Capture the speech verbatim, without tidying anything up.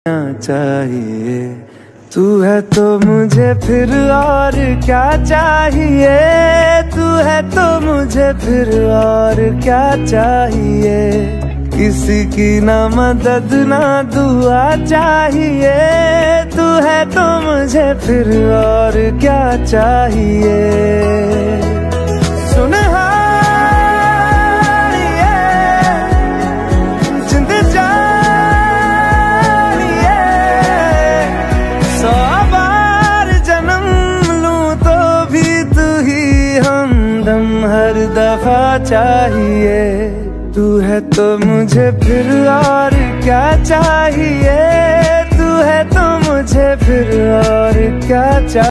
चाहिए तू है तो मुझे फिर और क्या चाहिए, तू है तो मुझे फिर और क्या चाहिए। किसी की ना मदद ना दुआ चाहिए, तू है तो मुझे फिर और क्या चाहिए। सुन हर दफा चाहिए, तू है तो मुझे फिर और क्या चाहिए, तू है तो मुझे फिर और क्या चाहिए।